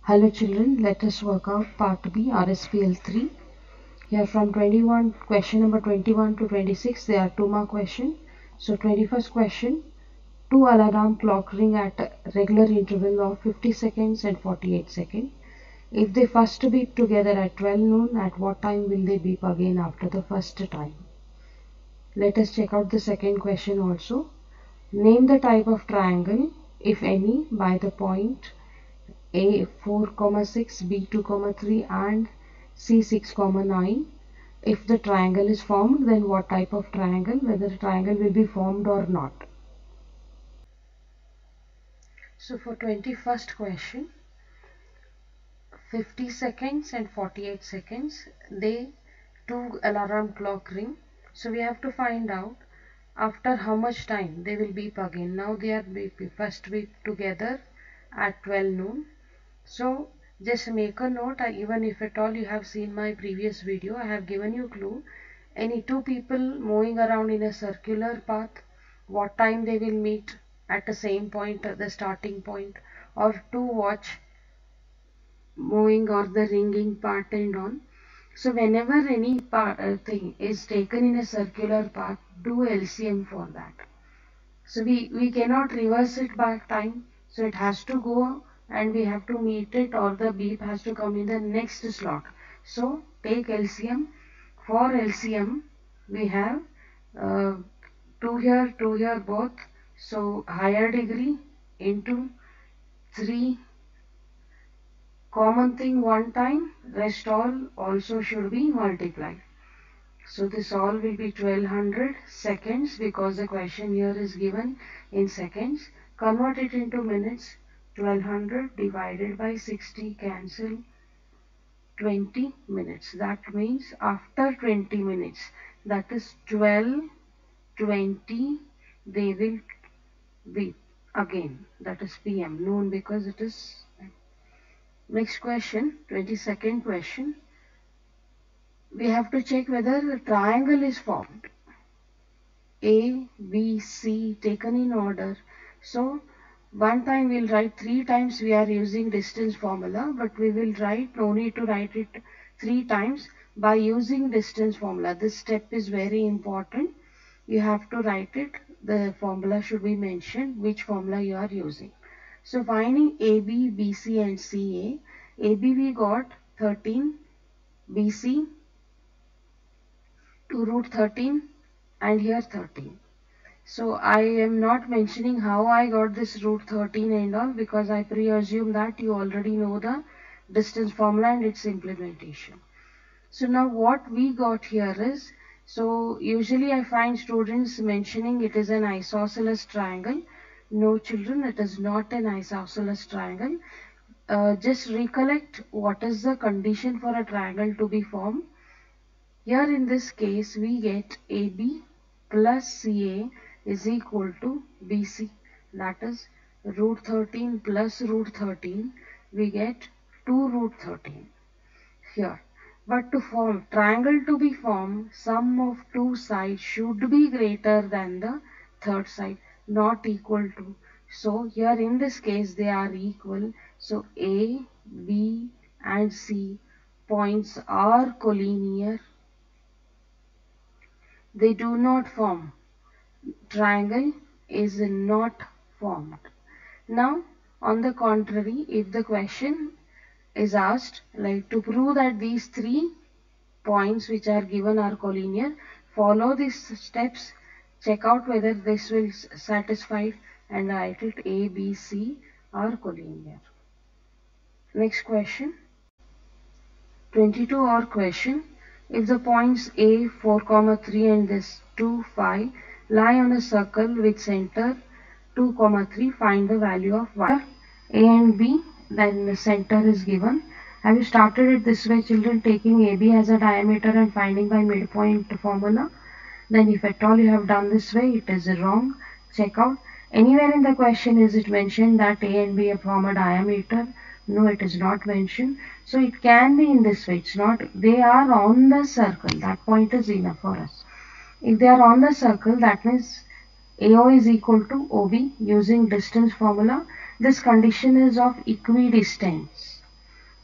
Hello children, let us work out part B RSPL 3. Here from 21 question number 21 to 26 there are 2-mark question. So 21st question, 2 alarm clock ring at a regular interval of 50 seconds and 48 seconds. If they first beep together at 12 noon, at what time will they beep again after the first time? Let us check out the second question also. Name the type of triangle, if any, by the point A 4,6, B 2,3 and C 6,9. If the triangle is formed, then what type of triangle, whether the triangle will be formed or not. So for 21st question, 50 seconds and 48 seconds, they 2 alarm clock ring. So we have to find out after how much time they will beep again. Now they are first beep together at 12 noon. So just make a note, even if at all you have seen my previous video, I have given you clue. Any two people moving around in a circular path, what time they will meet at the same point, at the starting point, or to watch moving or the ringing part and on. So whenever any thing is taken in a circular path, do LCM for that. So we cannot reverse it back time, so it has to go and we have to meet it, or the beep has to come in the next slot. So take LCM. For LCM we have 2 here both, so higher degree into 3 common thing one time, rest all also should be multiplied. So this all will be 1200 seconds, because the question here is given in seconds. Convert it into minutes. 1200 divided by 60, cancel 20 minutes. That means after 20 minutes, that is 12:20, they will be again. That is PM, noon, because it is. Next question, 22nd question. We have to check whether the triangle is formed. A, B, C taken in order. So one time we'll write 3 times, we are using distance formula, but we will write, no need to write it 3 times by using distance formula. This step is very important. You have to write it. The formula should be mentioned, which formula you are using. So finding AB, BC and CA. AB we got 13, BC 2 root 13 and here 13. So I am not mentioning how I got this root 13 and all, because I pre-assume that you already know the distance formula and its implementation. So now what we got here is, so usually I find students mentioning it is an isosceles triangle. No children, it is not an isosceles triangle. Just recollect what is the condition for a triangle to be formed. Here in this case we get AB plus CA is equal to BC, that is root 13 plus root 13, we get 2 root 13 here. But to form triangle to be formed, sum of two sides should be greater than the third side, not equal to. So here in this case they are equal. So A, B and C points are collinear. They do not form. Triangle is not formed. Now on the contrary, if the question is asked like to prove that these 3 points which are given are collinear, follow these steps, check out whether this will satisfy and write it A, B, C are collinear. Next question, 22 or question. If the points A 4, 3 and this 2, 5 lie on a circle with center 2, 3, find the value of y. A and B, then the center is given. Have you started it this way children, taking AB as a diameter and finding by midpoint formula? Then if at all you have done this way, it is wrong. Check out. Anywhere in the question is it mentioned that A and B form a diameter? No, it is not mentioned. So it can be in this way. It's not, they are on the circle. That point is enough for us. If they are on the circle, that means AO is equal to OB using distance formula. This condition is of equidistance.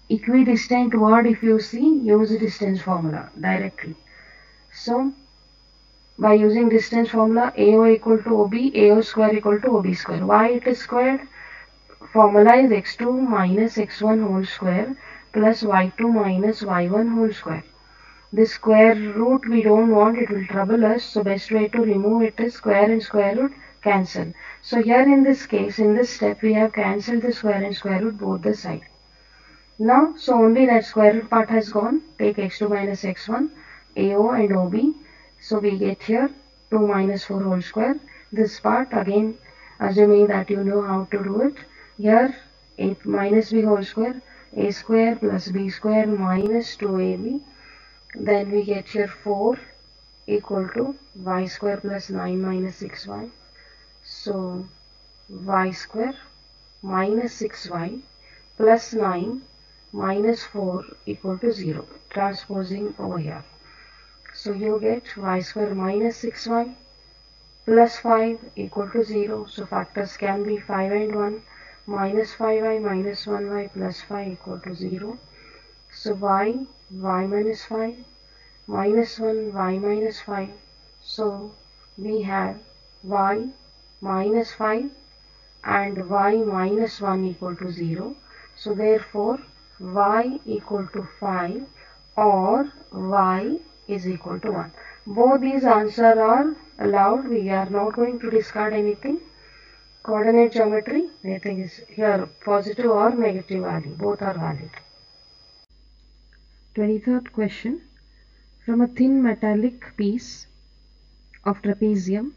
equidistant word, if you see, use distance formula directly. So by using distance formula, AO equal to OB, AO square equal to OB square. Why it is squared? Formula is x2 minus x1 whole square plus y2 minus y1 whole square. This square root we don't want, it will trouble us. So best way to remove it is square and square root cancel. So here in this case, in this step, we have cancelled the square and square root both the side. Now, so only that square root part has gone. Take x2 minus x1, AO and OB. So we get here 2 minus 4 whole square. This part again, assuming that you know how to do it. Here 8 minus b whole square, a square plus b square minus 2ab. Then we get here 4 equal to y square plus 9 minus 6y. So y square minus 6y plus 9 minus 4 equal to 0. Transposing over here. So you get y square minus 6y plus 5 equal to 0. So factors can be 5 and 1. Minus 5y minus 1y plus 5 equal to 0. So y minus 5 minus 1 y minus 5. So we have y minus 5 and y minus 1 equal to 0. So therefore y equal to 5 or y is equal to 1. Both these answers are allowed. We are not going to discard anything. Coordinate geometry, anything is here positive or negative value. Both are valid. 23rd question. From a thin metallic piece of trapezium,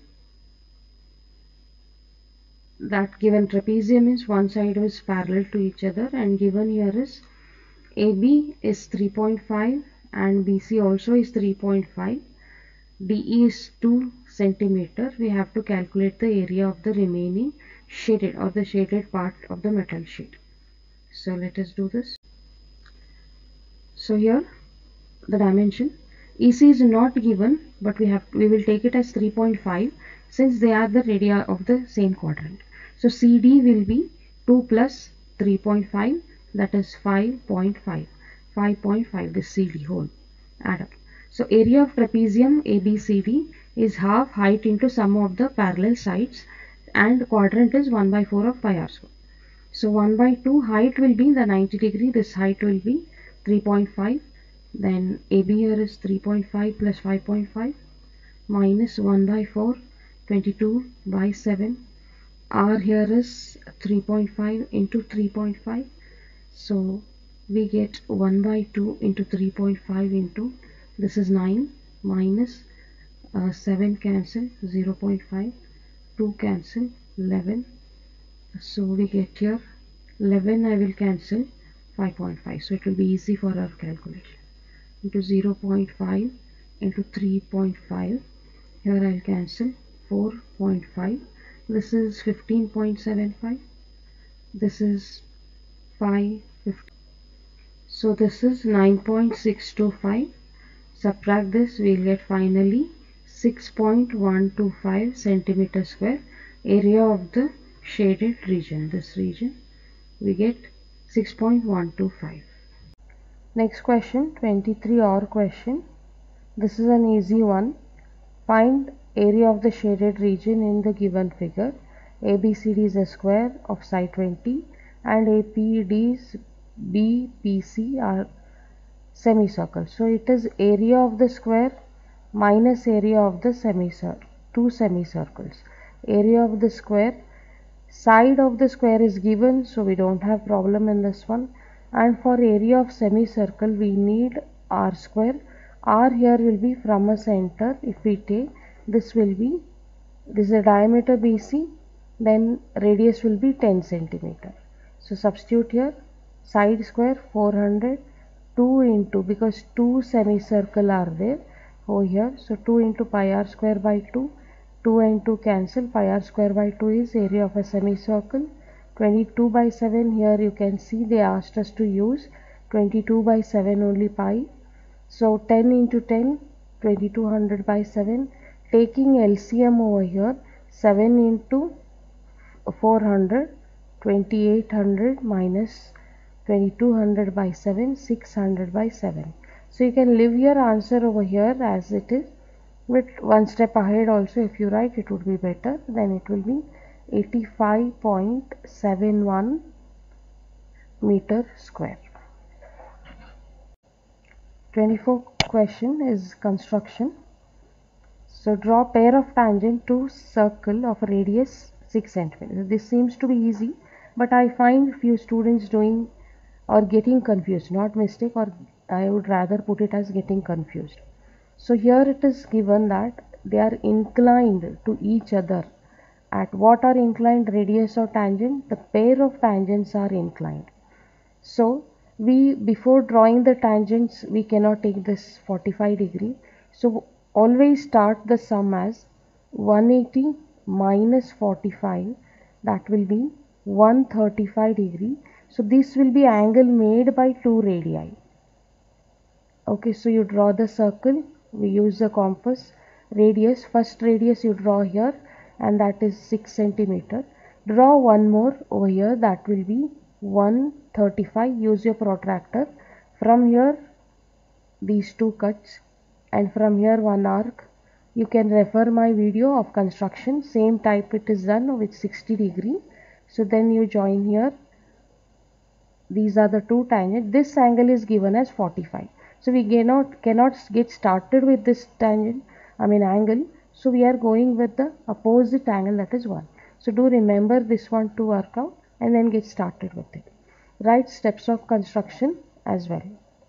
that given trapezium is one side is parallel to each other, and given here is AB is 3.5 and BC also is 3.5. DE is 2 centimeter. We have to calculate the area of the remaining shaded or the shaded part of the metal sheet. So let us do this. So here the dimension EC is not given, but we will take it as 3.5 since they are the radii of the same quadrant. So CD will be 2 plus 3.5, that is 5.5. 5.5 this CD whole add up. So area of trapezium ABCD is half height into sum of the parallel sides, and quadrant is 1 by 4 of pi r square. So 1 by 2 height will be the 90 degree, this height will be 3.5. Then AB here is 3.5 plus 5.5 minus 1 by 4, 22 by 7. R here is 3.5 into 3.5. So we get 1 by 2 into 3.5 into, this is 9 minus 7 cancel, 0.5, 2 cancel, 11. So we get here 11, I will cancel 5.5. So it will be easy for our calculation. Into 0.5 into 3.5. Here I'll cancel 4.5. This is 15.75. This is 5.50. So this is 9.625. Subtract this, we'll get finally 6.125 centimeter square area of the shaded region. This region we get 6.125. Next question, 23 OR question. This is an easy one. Find area of the shaded region in the given figure. ABCD is a square of side 20 and APD's BPC are semicircle. So it is area of the square minus area of the semicircle, two semicircles. Area of the square, side of the square is given, so we don't have problem in this one. And for area of semicircle we need r square. R here will be from a center. If we take this will be, this is a diameter BC, then radius will be 10 centimeter. So substitute here, side square 400, 2 into, because 2 semicircle are there over here, so 2 into pi r square by 2, 2 and 2 cancel, pi r square by 2 is area of a semicircle. 22 by 7, here you can see they asked us to use 22 by 7 only pi. So 10 into 10, 2200 by 7. Taking LCM over here, 7 into 400, 2800 minus 2200 by 7, 600 by 7. So you can leave your answer over here as it is, but one step ahead also if you write it would be better. Then it will be 85.71 meter square. 24th question is construction. So draw a pair of tangent to circle of a radius 6 cm. This seems to be easy, but I find few students doing or getting confused, not mistake, or I would rather put it as getting confused. So here it is given that they are inclined to each other. At what are inclined? Radius or tangent? The pair of tangents are inclined. So we, before drawing the tangents, we cannot take this 45 degree. So always start the sum as 180 minus 45, that will be 135 degree. So this will be angle made by two radii. Okay, so you draw the circle, we use the compass. Radius, first radius you draw here, and that is 6 centimeter. Draw one more over here, that will be 135. Use your protractor. From here these two cuts, and from here one arc. You can refer my video of construction, same type it is done with 60 degree. So then you join here. These are the two tangents. This angle is given as 45. So we cannot get started with this tangent, angle. So we are going with the opposite angle, that is 1. So do remember this one to work out and then get started with it. Write steps of construction as well.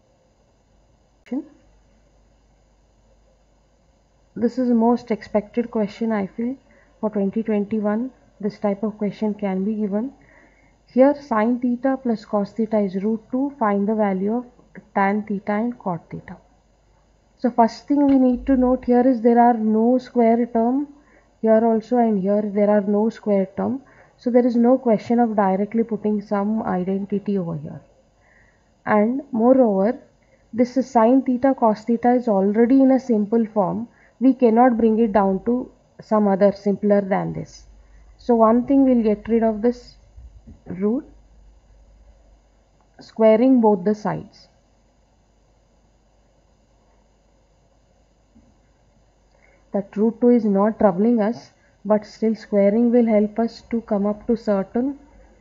This is the most expected question, I feel, for 2021. This type of question can be given. Here sin theta plus cos theta is root 2. Find the value of tan theta and cot theta. So first thing we need to note here is there are no square term here also, and here there are no square term. So there is no question of directly putting some identity over here. And moreover, this sin theta cos theta is already in a simple form. We cannot bring it down to some other simpler than this. So one thing, we'll get rid of this root, squaring both the sides. That root 2 is not troubling us, but still squaring will help us to come up to certain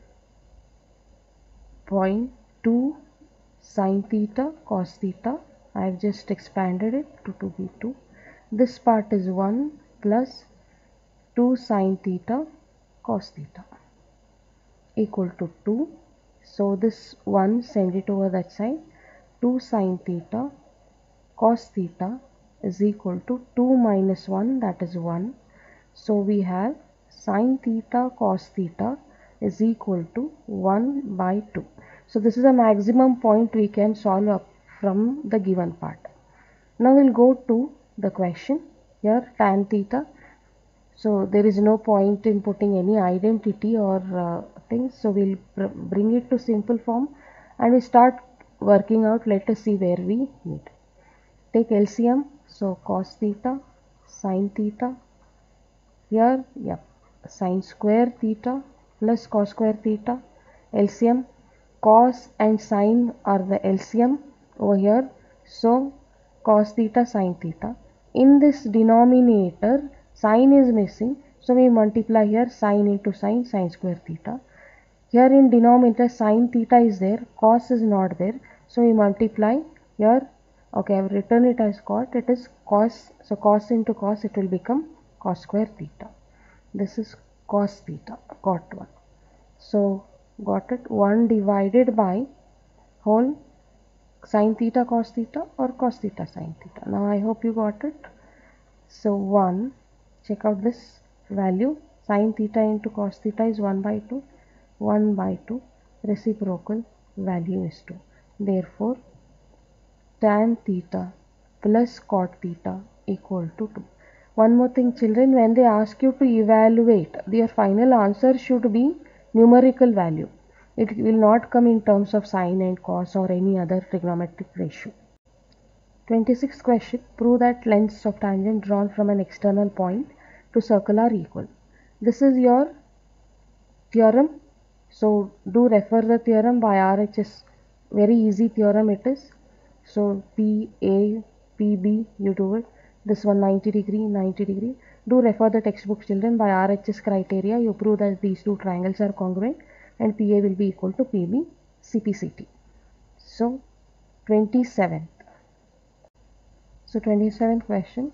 point. 2 sin theta cos theta, I have just expanded it to be 2. This part is 1 plus 2 sin theta cos theta equal to 2. So this 1, send it over that side. 2 sin theta cos theta is equal to 2 minus 1, that is 1. So we have sin theta cos theta is equal to 1 by 2. So this is a maximum point we can solve up from the given part. Now we'll go to the question. Here tan theta. So there is no point in putting any identity or things. So we'll bring it to simple form and we start working out. Let us see where we meet. Take LCM. So cos theta, sin theta. Here, sin square theta plus cos square theta. LCM. Cos and sin are the LCM over here. So cos theta sin theta. In this denominator, sin is missing. So we multiply here sin into sin, sin square theta. Here in denominator sin theta is there, cos is not there. So we multiply here. Okay, I have written it as cot. It is cos. So cos into cos, it will become cos square theta. This is cos theta, cot 1. So got it, 1 divided by whole sin theta cos theta or cos theta sin theta. Now I hope you got it. So 1, check out this value, sin theta into cos theta is 1 by 2. 1 by 2, reciprocal value is 2. Therefore tan theta plus cot theta equal to 2. One more thing, children, when they ask you to evaluate, their final answer should be numerical value. It will not come in terms of sine and cos or any other trigonometric ratio. 26th question. Prove that lengths of tangent drawn from an external point to circle are equal. This is your theorem. So do refer the theorem by RHS. Very easy theorem it is. So PA, PB, you do it. This one 90 degree, 90 degree. Do refer the textbook, children. By RHS criteria, you prove that these two triangles are congruent and PA will be equal to PB, CPCT. So 27th. So 27th question.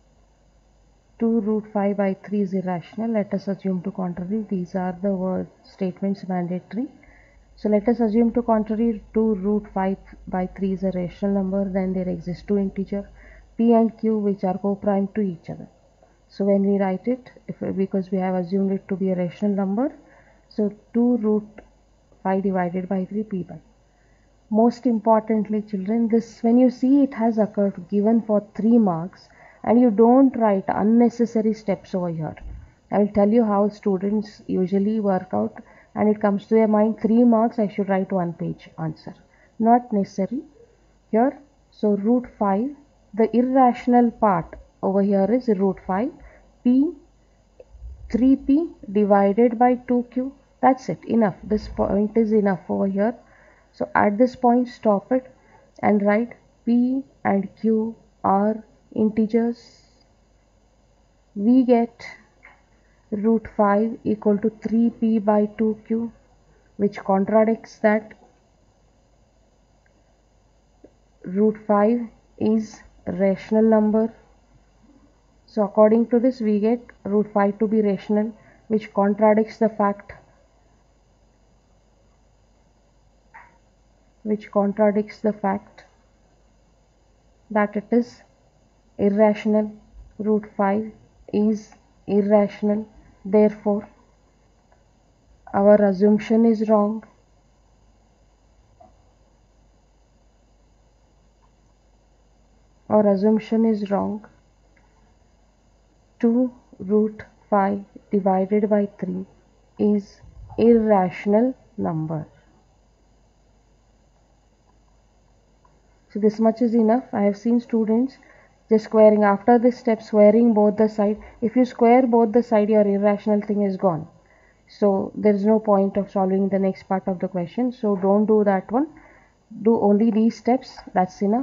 2 root 5 by 3 is irrational. Let us assume to contrary. These are the word statements mandatory. So let us assume to contrary 2 root 5 by 3 is a rational number. Then there exist two integers p and q which are co-prime to each other. So when we write it, because we have assumed it to be a rational number, so 2 root 5 divided by 3 p by. Most importantly, children, this when you see it has occurred given for 3 marks and you don't write unnecessary steps over here. I will tell you how students usually work out, and it comes to their mind 3 marks I should write 1 page answer. Not necessary here. So root 5, the irrational part over here is root 5 p 3p divided by 2q. That's it, enough. This point is enough over here. So at this point stop it and write p and q are integers. We get root 5 equal to 3p by 2q, which contradicts that. Root 5 is a rational number. So according to this we get root 5 to be rational, which contradicts the fact that it is irrational. Root 5 is irrational. Therefore, our assumption is wrong. Our assumption is wrong. 2 root 5 divided by 3 is irrational number. So this much is enough. I have seen students just squaring after this step, squaring both the side. If you square both the side, your irrational thing is gone. So there is no point of solving the next part of the question. So don't do that one. Do only these steps. That's enough.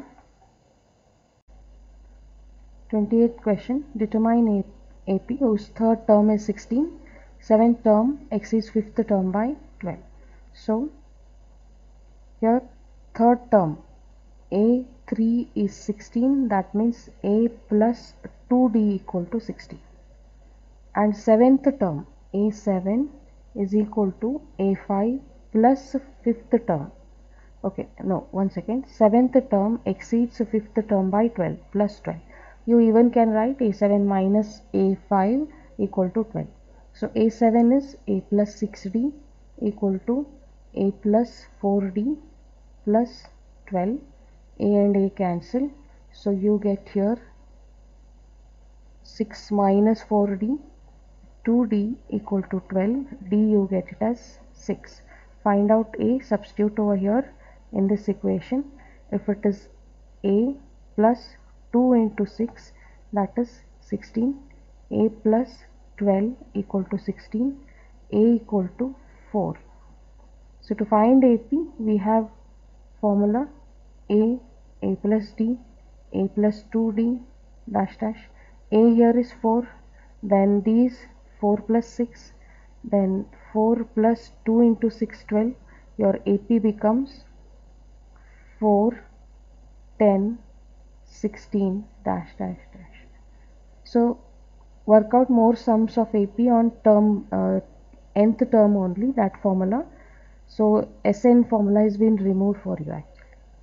28th question. Determine AP whose third term is 16. Seventh term exceeds fifth term by 12. So here third term A3 is 16. That means A plus 2D equal to 16. And seventh term A7 is equal to A5 plus fifth term. Okay, no, one second. Seventh term exceeds fifth term by 12 plus 12. You even can write A7 minus A5 equal to 12. So A7 is A plus 6D equal to A plus 4D plus 12. A and A cancel. So you get here 6 minus 4D, 2D equal to 12. D you get it as 6. Find out A, substitute over here in this equation. If it is A plus 2 into 6, that is 16. A plus 12 equal to 16. A equal to 4. So to find AP, we have formula A plus D, A plus 2D dash dash. A here is 4, then these 4 plus 6, then 4 plus 2 into 6, 12. Your AP becomes 4, 10, 16 dash dash dash. So work out more sums of AP on term nth term only, that formula. So SN formula has been removed for you actually.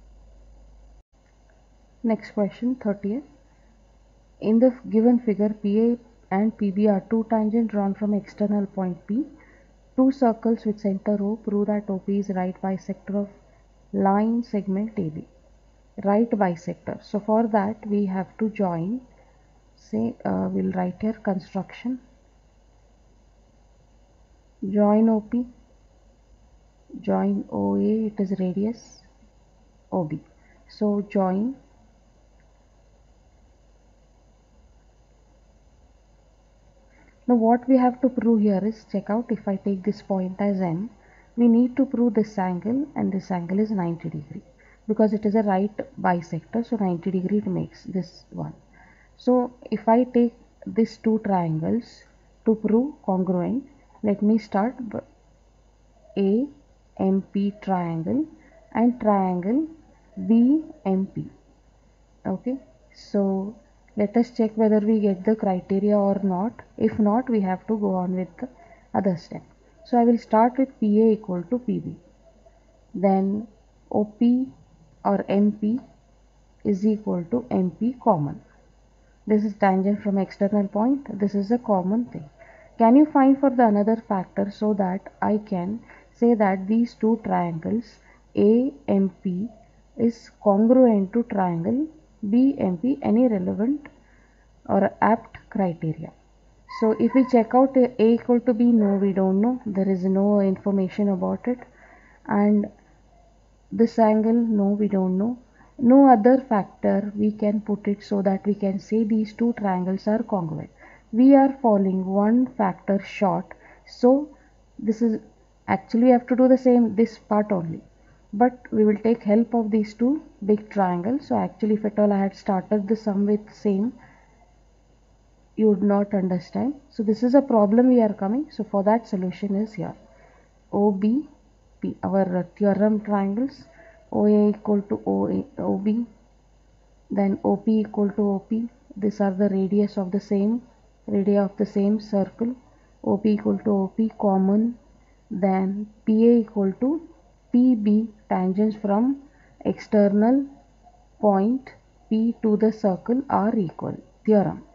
Next question, 30th. In the given figure, PA and PB are two tangents drawn from external point P. Two circles with center O prove that OP is right bisector of line segment AB. Right bisector. So for that we have to join, say we'll write here construction. Join OP, join OA, it is radius OB. So join now what we have to prove here is, check out, if I take this point as M, we need to prove this angle, and this angle is 90 degree because it is a right bisector, so 90 degree it makes this one. So if I take these two triangles to prove congruent, let me start AMP triangle and triangle BMP. Okay, so let us check whether we get the criteria or not. If not, we have to go on with the other step. So I will start with PA equal to PB. Then OP or MP is equal to MP common. This is tangent from external point. This is a common thing. Can you find for the another factor so that I can say that these two triangles AMP is congruent to triangle BMP, any relevant or apt criteria? So if we check out A equal to B, no, we don't know. There is no information about it. And this angle, no, we don't know. No other factor we can put it so that we can say these two triangles are congruent. We are falling one factor short, so this is actually we have to do the same this part only, but we will take help of these two big triangles. So actually if at all I had started the sum with same, you would not understand. So this is a problem we are coming. So for that, solution is here. OB, our theorem triangles, OA equal to OB, then OP equal to OP. These are the radii of the same circle. OP equal to OP common. Then PA equal to PB, tangents from external point P to the circle are equal. Theorem.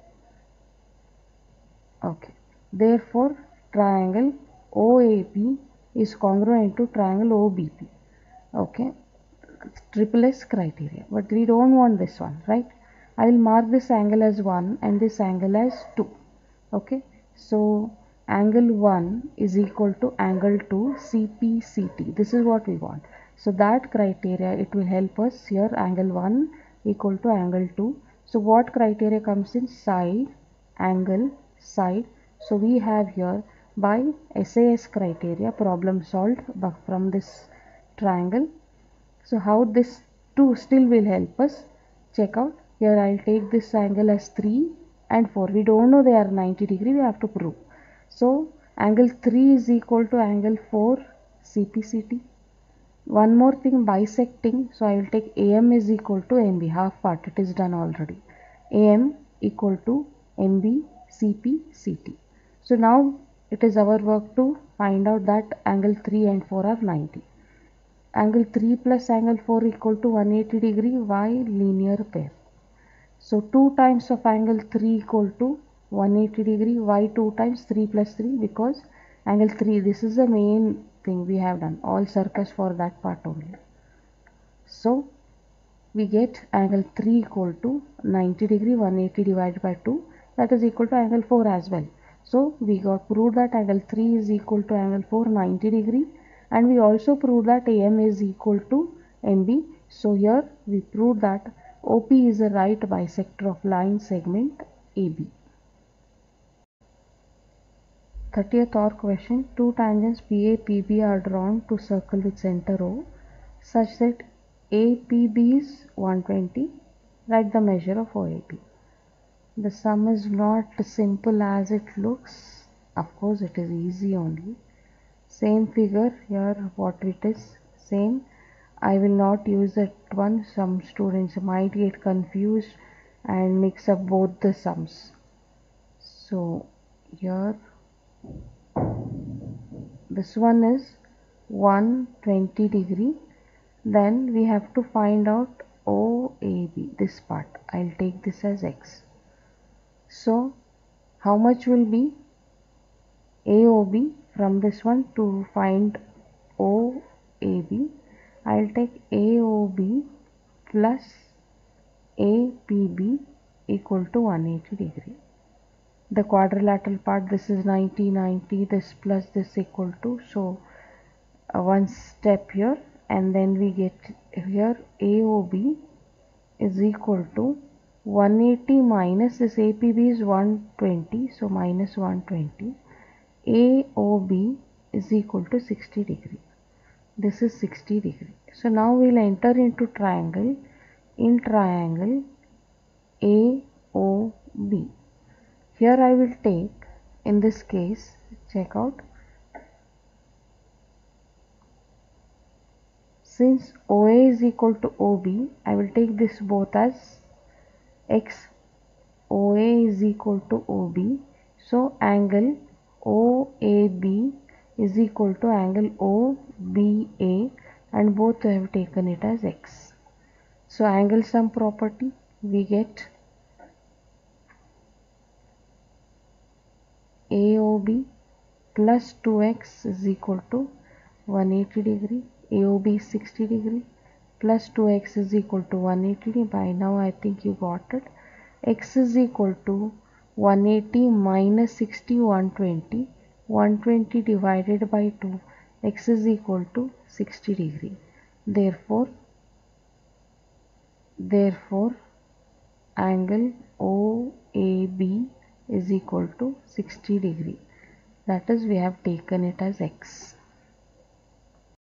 Okay. Therefore, triangle OAP is congruent to triangle OBP. Okay. Triple S criteria. But we don't want this one, right? I will mark this angle as 1 and this angle as 2. Okay. So, angle 1 is equal to angle 2 CPCT. This is what we want. So, that criteria, it will help us here. Angle 1 equal to angle 2. So, what criteria comes in? Side, angle, side. So we have here by SAS criteria problem solved from this triangle. So how this 2 still will help us? Check out. Here I will take this angle as 3 and 4. We don't know they are 90 degree, we have to prove. So angle 3 is equal to angle 4 CPCT. One more thing, bisecting. So I will take AM is equal to MB, half part, it is done already. AM equal to MB CPCT. So now it is our work to find out that angle 3 and 4 are 90. Angle 3 plus angle 4 equal to 180 degree. Why? Linear pair. So 2 times of angle 3 equal to 180 degree. Why 2 times? 3 plus 3, because angle 3, this is the main thing we have done. All circus for that part only. So we get angle 3 equal to 90 degree, 180 divided by 2, that is equal to angle 4 as well. So we got proved that angle 3 is equal to angle 4, 90 degree, and we also proved that AM is equal to MB. So here we proved that OP is a right bisector of line segment AB. 30th OR question. Two tangents PA PB are drawn to circle with center O such that APB is 120. Write the measure of OAP. The sum is not simple as it looks. Of course, it is easy only. Same figure here, what it is, same. I will not use that one. Some students might get confused and mix up both the sums. So here this one is 120 degree. Then we have to find out OAB, this part. I'll take this as X. So how much will be AOB from this one? To find OAB, I'll take AOB plus APB equal to 180 degree. The quadrilateral part, this is 90, 90, this plus this equal to, so one step here, and then we get here AOB is equal to 180 minus this APB is 120, so minus 120. AOB is equal to 60 degree. this is 60 degree. So now we'll enter into triangle. In triangle AOB, here I will take, in this case, check out, since OA is equal to OB, I will take this both as X. OA is equal to OB, so angle OAB is equal to angle OBA, and both I have taken it as X. So angle sum property, we get AOB plus 2x is equal to 180 degree. AOB is 60 degree plus 2x is equal to 180. By now I think you got it. X is equal to 180 minus 60, 120. 120 divided by 2. X is equal to 60 degree. Therefore angle OAB is equal to 60 degree. That is, we have taken it as X.